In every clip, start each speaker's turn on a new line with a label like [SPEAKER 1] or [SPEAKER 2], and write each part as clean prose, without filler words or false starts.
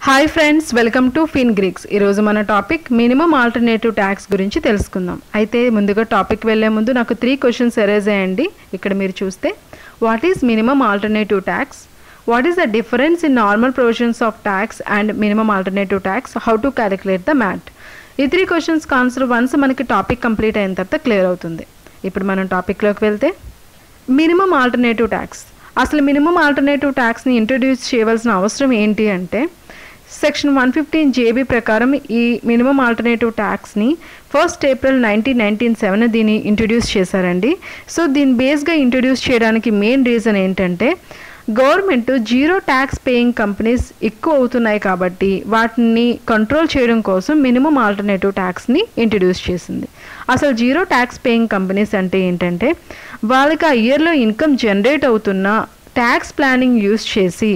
[SPEAKER 1] Hi friends, welcome to ఫిన్గ్రీక్స్. ఈరోజు మన టాపిక్ మినిమం ఆల్టర్నేటివ్ ట్యాక్స్ గురించి తెలుసుకుందాం. అయితే ముందుగా టాపిక్ వెళ్ళే ముందు నాకు 3 క్వశ్చన్స్ ఎరేజ్ అయ్యండి. ఇక్కడ మీరు చూస్తే what is minimum alternative tax, what is the difference in normal provisions of tax and minimum alternative tax, how to calculate the MAT. ఈ 3 క్వశ్చన్స్ ఆన్సర్ వన్స్ మనకి టాపిక్ కంప్లీట్ అయిన తర్వాత క్లియర్ అవుతుంది. ఇప్పుడు మనం టాపిక్లోకి వెళ్తే మినిమం ఆల్టర్నేటివ్ ట్యాక్స్. అసలు మినిమం ఆల్టర్నేటివ్ ట్యాక్స్ని ఇంట్రడ్యూస్ చేయవలసిన అవసరం ఏంటి అంటే సెక్షన్ 115 JB ప్రకారం ఈ మినిమం ఆల్టర్నేటివ్ ట్యాక్స్ని 1 April 1997 దీన్ని ఇంట్రడ్యూస్ చేశారండి. సో దీన్ని బేస్గా ఇంట్రడ్యూస్ చేయడానికి మెయిన్ రీజన్ ఏంటంటే government zero tax paying companies ఎక్కువ అవుతున్నాయి కాబట్టి వాటిని కంట్రోల్ చేయడం కోసం మినిమం ఆల్టర్నేటివ్ ట్యాక్స్ని ఇంట్రడ్యూస్ చేసింది. అసలు జీరో ట్యాక్స్ పేయింగ్ కంపెనీస్ అంటే ఏంటంటే వాళ్ళకి ఆ ఇయర్లో ఇన్కమ్ జనరేట్ అవుతున్న ట్యాక్స్ ప్లానింగ్ యూస్ చేసి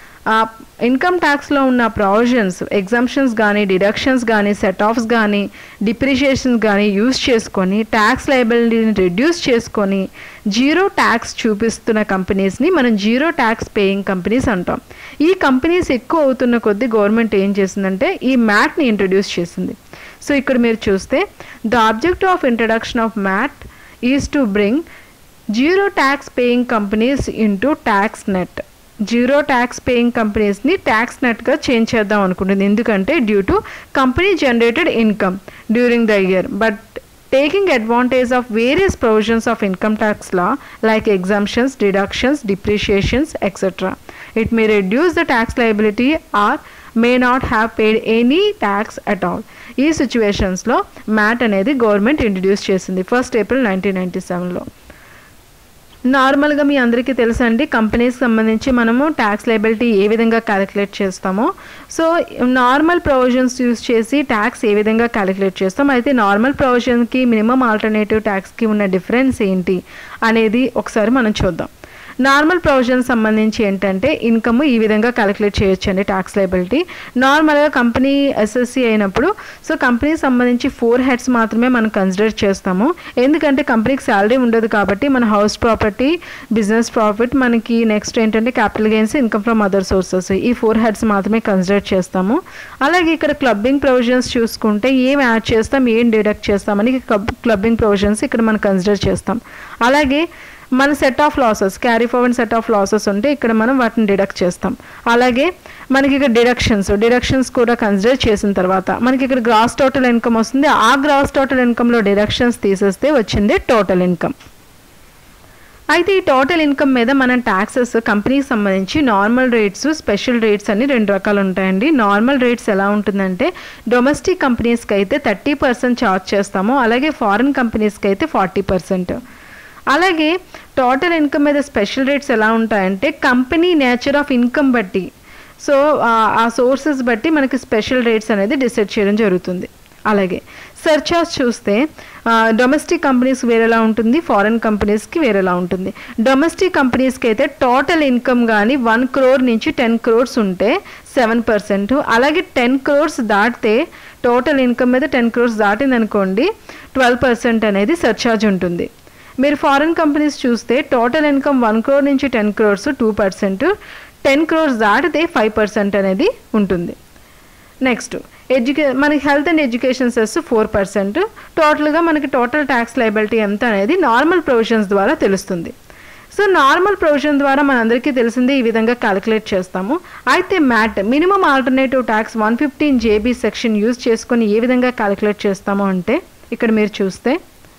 [SPEAKER 1] ఇన్కమ్ ట్యాక్స్లో ఉన్న ప్రొవిజన్స్, ఎగ్జంప్షన్స్ కానీ, డిడక్షన్స్ కానీ, సెట్ ఆఫ్స్ కానీ, డిప్రిషియేషన్స్ కానీ యూస్ చేసుకొని ట్యాక్స్ లయబిలిటీని రెడ్యూస్ చేసుకొని జీరో ట్యాక్స్ చూపిస్తున్న కంపెనీస్ని మనం జీరో ట్యాక్స్ పేయింగ్ కంపెనీస్ అంటాం. ఈ కంపెనీస్ ఎక్కువ అవుతున్న కొద్దీ గవర్నమెంట్ ఏం చేసిందంటే ఈ మ్యాట్ని ఇంట్రడ్యూస్ చేసింది. సో ఇక్కడ మీరు చూస్తే the object of introduction of MAT is to bring zero tax paying companies into tax net. జీరో ట్యాక్స్ పేయింగ్ కంపెనీస్ని ట్యాక్స్ నెట్గా చేంజ్ చేద్దాం అనుకుంటుంది. ఎందుకంటే due to company generated income during the year but taking advantage of various provisions of income tax law like exemptions, deductions, depreciations etcetera. It may reduce the tax liability or may not have paid any tax at all. ఈ సిచ్యువేషన్స్లో mat అనేది government introduce చేసింది 1 April 1997లో. నార్మల్గా మీ అందరికీ తెలుసండి కంపెనీస్కి సంబంధించి మనము ట్యాక్స్ లయబిలిటీ ఏ విధంగా క్యాలిక్యులేట్ చేస్తామో. సో నార్మల్ ప్రొవిజన్స్ యూస్ చేసి ట్యాక్స్ ఏ విధంగా క్యాలిక్యులేట్ చేస్తాం, అయితే నార్మల్ ప్రొవిజన్కి మినిమం ఆల్టర్నేటివ్ ట్యాక్స్కి ఉన్న డిఫరెన్స్ ఏంటి అనేది ఒకసారి మనం చూద్దాం. నార్మల్ ప్రొవిజన్ సంబంధించి ఏంటంటే ఇన్కమ్ ఈ విధంగా క్యాలిక్యులేట్ చేయొచ్చండి ట్యాక్స్ లయబిలిటీ. నార్మల్గా కంపెనీ ఎస్ఎస్సి అయినప్పుడు సో కంపెనీకి సంబంధించి 4 heads మాత్రమే మనం కన్సిడర్ చేస్తాము. ఎందుకంటే కంపెనీకి శాలరీ ఉండదు కాబట్టి మన హౌస్ ప్రాపర్టీ, బిజినెస్ ప్రాఫిట్, మనకి నెక్స్ట్ ఏంటంటే capital gains, income from other sources, ఈ 4 heads మాత్రమే కన్సిడర్ చేస్తాము. అలాగే ఇక్కడ క్లబ్బింగ్ ప్రొవిజన్స్ చూసుకుంటే ఏం యాడ్ చేస్తాం, ఏం డిడక్ట్ చేస్తామని క్లబ్బింగ్ ప్రొవిజన్స్ ఇక్కడ మనం కన్సిడర్ చేస్తాం. అలాగే మన set off losses, carry forward set off losses ఉంటే ఇక్కడ మనం వాటిని డిడక్ట్ చేస్తాం. అలాగే మనకి ఇక్కడ డిడక్షన్స్ కూడా కన్సిడర్ చేసిన తర్వాత మనకి ఇక్కడ గ్రాస్ టోటల్ ఇన్కమ్ వస్తుంది. ఆ గ్రాస్ టోటల్ ఇన్కమ్లో డిడక్షన్స్ తీసేస్తే వచ్చింది టోటల్ ఇన్కమ్. అయితే ఈ టోటల్ ఇన్కమ్ మీద మన ట్యాక్సెస్ కంపెనీకి సంబంధించి నార్మల్ రేట్స్, స్పెషల్ రేట్స్ అని 2 రకాలు ఉంటాయండి. నార్మల్ రేట్స్ ఎలా ఉంటుందంటే డొమెస్టిక్ కంపెనీస్కి అయితే 30% ఛార్జ్ చేస్తాము, అలాగే ఫారిన్ కంపెనీస్కి అయితే 40%. అలాగే టోటల్ ఇన్కమ్ మీద స్పెషల్ రేట్స్ ఎలా ఉంటాయంటే కంపెనీ నేచర్ ఆఫ్ ఇన్కమ్ బట్టి, సో ఆ సోర్సెస్ బట్టి మనకి స్పెషల్ రేట్స్ అనేది డిసైడ్ చేయడం జరుగుతుంది. అలాగే సర్చార్జ్ చూస్తే డొమెస్టిక్ కంపెనీస్కి వేరేలా ఉంటుంది, ఫారెన్ కంపెనీస్కి వేరేలా ఉంటుంది. డొమెస్టిక్ కంపెనీస్కి అయితే టోటల్ ఇన్కమ్ కానీ 1 crore నుంచి 10 crores ఉంటే 7%, అలాగే 10 crores దాటితే టోటల్ ఇన్కమ్ మీద 10 crores దాటింది అనుకోండి 12% అనేది సర్చార్జ్ ఉంటుంది. మీరు ఫారెన్ కంపెనీస్ చూస్తే టోటల్ ఇన్కమ్ 1 crore నుంచి 10 crores 2%, 10 crores దాటితే 5% అనేది ఉంటుంది. నెక్స్ట్ మనకి హెల్త్ అండ్ ఎడ్యుకేషన్ సెస్ 4%. టోటల్గా మనకి టోటల్ ట్యాక్స్ లయబిలిటీ ఎంత అనేది నార్మల్ ప్రొవిజన్స్ ద్వారా తెలుస్తుంది. సో నార్మల్ ప్రొవిజన్ ద్వారా మనందరికీ తెలిసిందే ఈ విధంగా క్యాలిక్యులేట్ చేస్తాము. అయితే MAT minimum alternative tax 115 JB section use చేసుకొని ఏ విధంగా క్యాలిక్యులేట్ చేస్తాము అంటే ఇక్కడ మీరు చూస్తే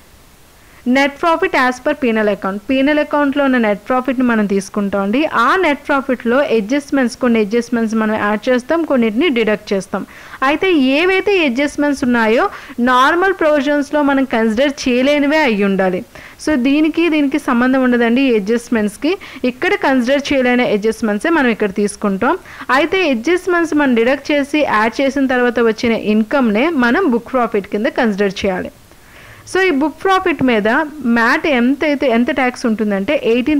[SPEAKER 1] net profit as per P and L అకౌంట్లో ఉన్న నెట్ ప్రాఫిట్ని మనం తీసుకుంటాం అండి. ఆ నెట్ ప్రాఫిట్లో కొన్ని అడ్జస్ట్మెంట్స్ మనం యాడ్ చేస్తాం, కొన్నిటిని డిడక్ట్ చేస్తాం. అయితే ఏవైతే అడ్జస్ట్మెంట్స్ ఉన్నాయో నార్మల్ ప్రొవిజన్స్లో మనం కన్సిడర్ చేయలేనివే అయ్యి ఉండాలి. సో దీనికి సంబంధం ఉండదండి ఈ అడ్జస్ట్మెంట్స్కి. ఇక్కడ కన్సిడర్ చేయలేని అడ్జస్ట్మెంట్సే మనం ఇక్కడ తీసుకుంటాం. అయితే అడ్జస్ట్మెంట్స్ మనం డిడక్ట్ చేసి యాడ్ చేసిన తర్వాత వచ్చిన ఇన్కమ్నే మనం బుక్ ప్రాఫిట్ కింద కన్సిడర్ చేయాలి. సో ఈ బుక్ ప్రాఫిట్ మీద మ్యాట్ ఎంత ట్యాక్స్ ఉంటుందంటే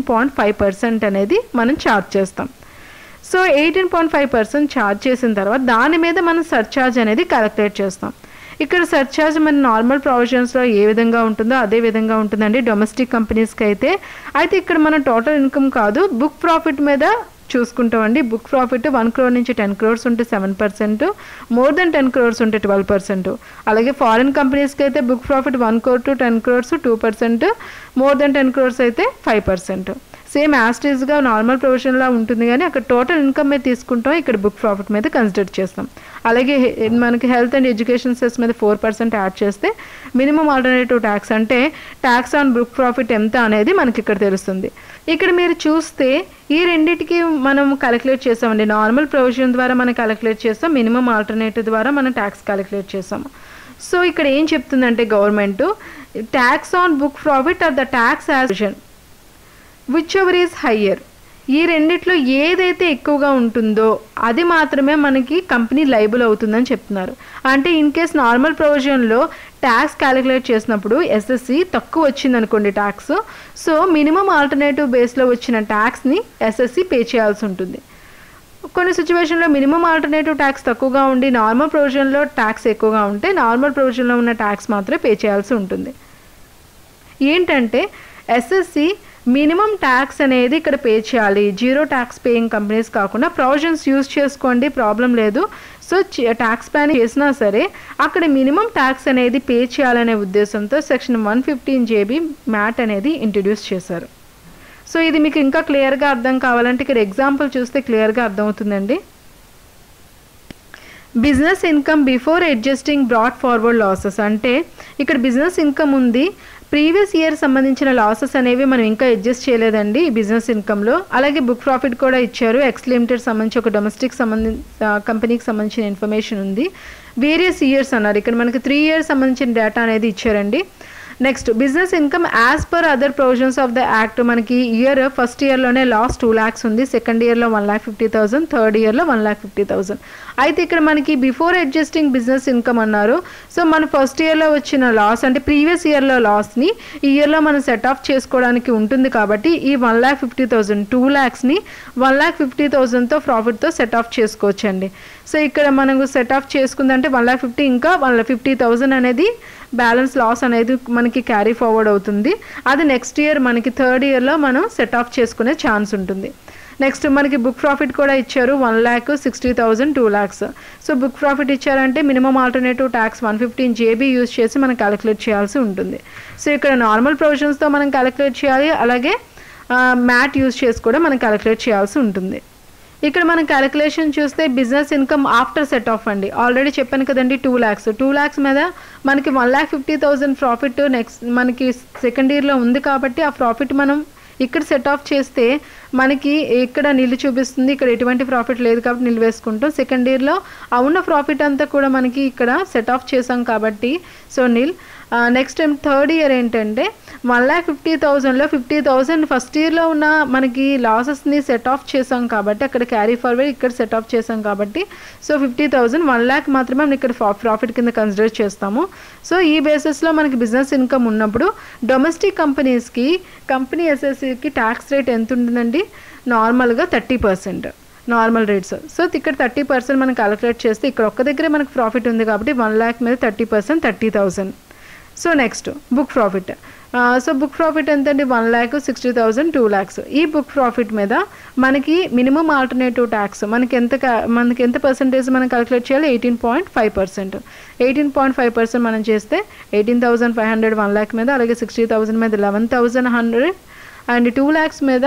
[SPEAKER 1] 18.5% అనేది మనం ఛార్జ్ చేస్తాం. సో 18.5% ఛార్జ్ చేసిన తర్వాత దాని మీద మనం సర్చార్జ్ అనేది క్యాలిక్యులేట్ చేస్తాం. ఇక్కడ సర్చార్జ్ మన నార్మల్ ప్రొవిజన్స్లో ఏ విధంగా ఉంటుందో అదే విధంగా ఉంటుందండి డొమెస్టిక్ కంపెనీస్కి అయితే. ఇక్కడ మన టోటల్ ఇన్కమ్ కాదు, బుక్ ప్రాఫిట్ మీద చూసుకుంటామండి. బుక్ ప్రాఫిట్ 1 crore నుంచి 10 crores ఉంటే 7%, మోర్ దెన్ 10 crores ఉంటే 12%. అలాగే ఫారిన్ కంపెనీస్కి అయితే book profit 1 crore to 10 crores 2%, more than 10 crores అయితే 5%. సేమ్ యాస్టీస్గా నార్మల్ ప్రొవిజన్లా ఉంటుంది, కానీ అక్కడ టోటల్ ఇన్కమ్ మీద తీసుకుంటాం, ఇక్కడ బుక్ ప్రాఫిట్ మీద కన్సిడర్ చేస్తాం. అలాగే మనకి హెల్త్ అండ్ ఎడ్యుకేషన్ సెస్ మీద 4% యాడ్ చేస్తే మినిమం ఆల్టర్నేటివ్ ట్యాక్స్ అంటే ట్యాక్స్ ఆన్ బుక్ ప్రాఫిట్ ఎంత అనేది మనకి ఇక్కడ తెలుస్తుంది. ఇక్కడ మీరు చూస్తే ఈ రెండింటికి మనం క్యాలిక్యులేట్ చేసామండి. నార్మల్ ప్రొవిజన్ ద్వారా మనం క్యాలిక్యులేట్ చేస్తాం, మినిమం ఆల్టర్నేటివ్ ద్వారా మనం ట్యాక్స్ క్యాలిక్యులేట్ చేస్తాం. సో ఇక్కడ ఏం చెప్తుందంటే government, tax on book profit or the tax as whichever is higher. ఈ రెండిట్లో ఏదైతే ఎక్కువగా ఉంటుందో అది మాత్రమే మనకి కంపెనీ లైబుల్ అవుతుందని చెప్తున్నారు. అంటే ఇన్ కేస్ నార్మల్ ప్రొవిజన్లో ట్యాక్స్ క్యాలిక్యులేట్ చేసినప్పుడు ఎస్ఎస్సి తక్కువ వచ్చిందనుకోండి ట్యాక్స్, సో మినిమం ఆల్టర్నేటివ్ బేస్లో వచ్చిన ట్యాక్స్ని ఎస్ఎస్సి పే చేయాల్సి ఉంటుంది. కొన్ని సిచ్యువేషన్లో మినిమం ఆల్టర్నేటివ్ ట్యాక్స్ తక్కువగా ఉండి నార్మల్ ప్రొవిజన్లో ట్యాక్స్ ఎక్కువగా ఉంటే నార్మల్ ప్రొవిజన్లో ఉన్న ట్యాక్స్ మాత్రమే పే చేయాల్సి ఉంటుంది. ఏంటంటే ఎస్ఎస్సి మినిమం ట్యాక్స్ అనేది ఇక్కడ పే చేయాలి. జీరో ట్యాక్స్ పేయింగ్ కంపెనీస్ కాకుండా ప్రొవిజన్స్ యూజ్ చేసుకోండి, ప్రాబ్లం లేదు. సో ట్యాక్స్ ప్లాన్ చేసినా సరే అక్కడ మినిమం ట్యాక్స్ అనేది పే చేయాలనే ఉద్దేశంతో సెక్షన్ 115JB మ్యాట్ అనేది ఇంట్రడ్యూస్ చేశారు. సో ఇది మీకు ఇంకా క్లియర్గా అర్థం కావాలంటే ఇక్కడ ఎగ్జాంపుల్ చూస్తే క్లియర్గా అర్థమవుతుందండి. Business income before adjusting brought forward losses అంటే ఇక్కడ బిజినెస్ ఇన్కమ్ ఉంది, ప్రీవియస్ ఇయర్ సంబంధించిన లాసెస్ అనేవి మనం ఇంకా అడ్జస్ట్ చేయలేదండి ఈ బిజినెస్ ఇన్కంలో. అలాగే బుక్ ప్రాఫిట్ కూడా ఇచ్చారు. ఎక్స్ లిమిటెడ్ సంబంధించి ఒక డొమెస్టిక్ కంపెనీకి సంబంధించిన ఇన్ఫర్మేషన్ ఉంది. వేరియస్ ఇయర్స్ అన్నారు, ఇక్కడ మనకి 3 years సంబంధించిన డేటా అనేది ఇచ్చారండి. Next business income as per other provisions of the act. మనకి ఇయర్ ఫస్ట్ ఇయర్లోనే లాస్ 2 lakhs ఉంది, సెకండ్ ఇయర్లో 1,50,000, థర్డ్ ఇయర్లో 1,50,000. అయితే ఇక్కడ మనకి బిఫోర్ అడ్జస్టింగ్ బిజినెస్ ఇన్కమ్ అన్నారు. సో మన ఫస్ట్ ఇయర్లో వచ్చిన లాస్ అంటే ప్రీవియస్ ఇయర్లో లాస్ని ఈ ఇయర్లో మనం సెట్ ఆఫ్ చేసుకోవడానికి ఉంటుంది కాబట్టి ఈ 1,50,000 2 lakhsని 1,50,000తో ప్రాఫిట్తో సెట్ ఆఫ్ చేసుకోవచ్చండి. సో ఇక్కడ మనం సెట్ ఆఫ్ చేసుకుందంటే 1,50,000 ఇంకా 1,50,000 అనేది బ్యాలెన్స్ లాస్ అనేది మనకి క్యారీ ఫార్వర్డ్ అవుతుంది. అది నెక్స్ట్ ఇయర్ మనకి థర్డ్ ఇయర్లో మనం సెట్ ఆఫ్ చేసుకునే ఛాన్స్ ఉంటుంది. నెక్స్ట్ మనకి బుక్ ప్రాఫిట్ కూడా ఇచ్చారు 1,60,000 2 lakhs. సో బుక్ ప్రాఫిట్ ఇచ్చారంటే minimum alternative tax 115JB use చేసి మనం క్యాలిక్యులేట్ చేయాల్సి ఉంటుంది. సో ఇక్కడ నార్మల్ ప్రొవిజన్స్తో మనం క్యాలిక్యులేట్ చేయాలి, అలాగే మ్యాట్ యూజ్ చేసి కూడా మనం క్యాలిక్యులేట్ చేయాల్సి ఉంటుంది. ఇక్కడ మనం క్యాలిక్యులేషన్ చూస్తే business income after set off అండి. ఆల్రెడీ చెప్పాను కదండి 2 lakhs మీద మనకి 1,50,000 ప్రాఫిట్ నెక్స్ట్ మనకి సెకండ్ ఇయర్లో ఉంది కాబట్టి ఆ ప్రాఫిట్ మనం ఇక్కడ సెట్ ఆఫ్ చేస్తే మనకి ఇక్కడ నిల్లు చూపిస్తుంది, ఇక్కడ ఎటువంటి ప్రాఫిట్ లేదు కాబట్టి నిల్లు వేసుకుంటాం. సెకండ్ ఇయర్లో ఉన్న ప్రాఫిట్ అంతా కూడా మనకి ఇక్కడ సెట్ ఆఫ్ చేసాం కాబట్టి so nil. Next time third year ఏంటంటే 1,50,000లో 50,000 ఫస్ట్ ఇయర్లో ఉన్న మనకి లాసెస్ని సెట్ ఆఫ్ చేసాం కాబట్టి అక్కడ క్యారీ ఫార్వర్డ్ ఇక్కడ సెట్ ఆఫ్ చేసాం కాబట్టి సో 50,000 1 lakh మాత్రమే మనం ఇక్కడ ప్రాఫిట్ కింద కన్సిడర్ చేస్తాము. సో ఈ బేసిస్లో మనకి బిజినెస్ ఇన్కమ్ ఉన్నప్పుడు డొమెస్టిక్ కంపెనీస్కి కంపెనీ ఎస్ఎస్సికి ట్యాక్స్ రేట్ ఎంత ఉంటుందండి, నార్మల్గా 30% నార్మల్ రేట్స్. సో ఇక్కడ 30% మనం క్యాలిక్యులేట్ చేస్తే ఇక్కడ ఒక్క దగ్గరే మనకు ప్రాఫిట్ ఉంది కాబట్టి 1 lakh మీద 30% 30,000. So next book profit. So book profit ఎంతండి 1,60,000 2 lakhs. ఈ బుక్ ప్రాఫిట్ మీద మనకి మినిమం ఆల్టర్నేటివ్ ట్యాక్స్ మనకి ఎంత పర్సెంటేజ్ మనం క్యాలిక్యులేట్ చేయాలి, 18.5%. 18.5% మనం చేస్తే 18,500 1 lakh మీద, అలాగే 60,000 మీద 11,100 అండ్ 2 lakhs మీద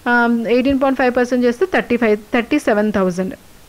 [SPEAKER 1] 18.5% చేస్తే 37,000.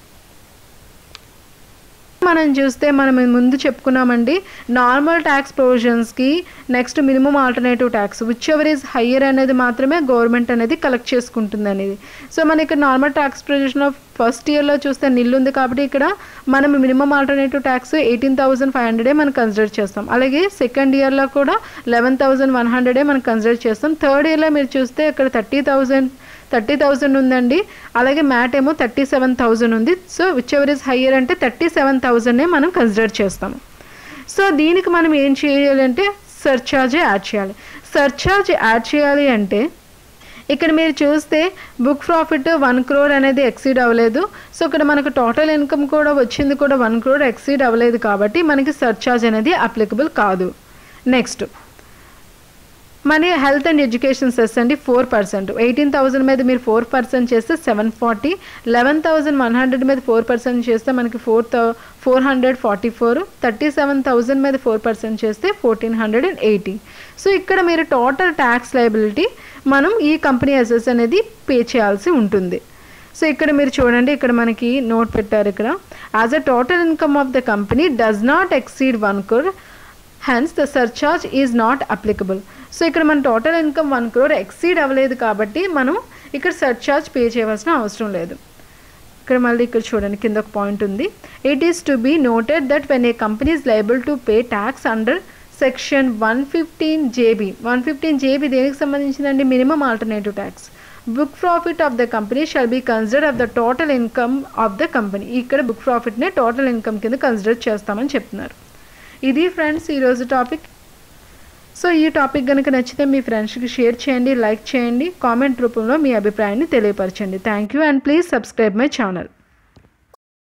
[SPEAKER 1] మనం చూస్తే మనం ముందు చెప్పుకున్నామండి నార్మల్ ట్యాక్స్ ప్రొవిజన్స్కి next minimum alternative tax whichever is higher అనేది మాత్రమే గవర్నమెంట్ అనేది కలెక్ట్ చేసుకుంటుంది అనేది. సో మన ఇక్కడ నార్మల్ ట్యాక్స్ ప్రొవిజన్ ఫస్ట్ ఇయర్లో చూస్తే నిల్లు ఉంది కాబట్టి ఇక్కడ మనం మినిమం ఆల్టర్నేటివ్ ట్యాక్స్ 18,500 మనం కన్సిడర్ చేస్తాం. అలాగే సెకండ్ ఇయర్లో కూడా 11,100 మనం కన్సిడర్ చేస్తాం. థర్డ్ ఇయర్లో మీరు చూస్తే ఇక్కడ 30,000 ఉందండి, అలాగే మ్యాట్ ఏమో 37,000 ఉంది. So whichever is higher అంటే 37,000 మనం కన్సిడర్ చేస్తాము. సో దీనికి మనం ఏం చేయాలంటే సర్చార్జ్ యాడ్ చేయాలి. సర్చార్జ్ యాడ్ చేయాలి అంటే ఇక్కడ మీరు చూస్తే బుక్ ప్రాఫిట్ 1 crore అనేది ఎక్సీడ్ అవ్వలేదు. సో ఇక్కడ మనకు టోటల్ ఇన్కమ్ కూడా వచ్చింది కూడా 1 crore ఎక్సీడ్ అవ్వలేదు కాబట్టి మనకి సర్చార్జ్ అనేది అప్లికబుల్ కాదు. Next money health and education cess అండి 4%. 18,000 మీద మీరు 4% చేస్తే 740. 11,100 మీద 4% చేస్తే మనకి 444. 37,000 మీద 4% చేస్తే 1,480. సో ఇక్కడ మీరు టోటల్ ట్యాక్స్ లయబిలిటీ మనం ఈ కంపెనీ అసెస్ అనేది పే చేయాల్సి ఉంటుంది. సో ఇక్కడ మీరు చూడండి, ఇక్కడ మనకి నోట్ పెట్టారు. ఇక్కడ as a total income of the company does not exceed 1 crore, hence the surcharge is not applicable. So ఇక్కడ మన టోటల్ ఇన్కమ్ 1 crore ఎక్సీడ్ అవ్వలేదు కాబట్టి మనం ఇక్కడ సర్చార్జ్ పే చేయవలసిన అవసరం లేదు. ఇక్కడ మళ్ళీ ఇక్కడ చూడండి, కింద ఒక పాయింట్ ఉంది. It is to be noted that when a company is liable to pay tax under section 115JB. 115JB దేనికి సంబంధించిందండి? Minimum alternative tax. Book profit of the company shall be considered of the total income of the company. ఇక్కడ book ప్రాఫిట్నే total income కింద consider చేస్తామని చెప్తున్నారు. ఇది friends ఈరోజు topic. So ఈ టాపిక్ కనుక నచ్చితే మీ ఫ్రెండ్స్కి షేర్ చేయండి, లైక్ చేయండి, కామెంట్ రూపంలో మీ అభిప్రాయాన్ని తెలియపరచండి. Thank you and please subscribe my channel.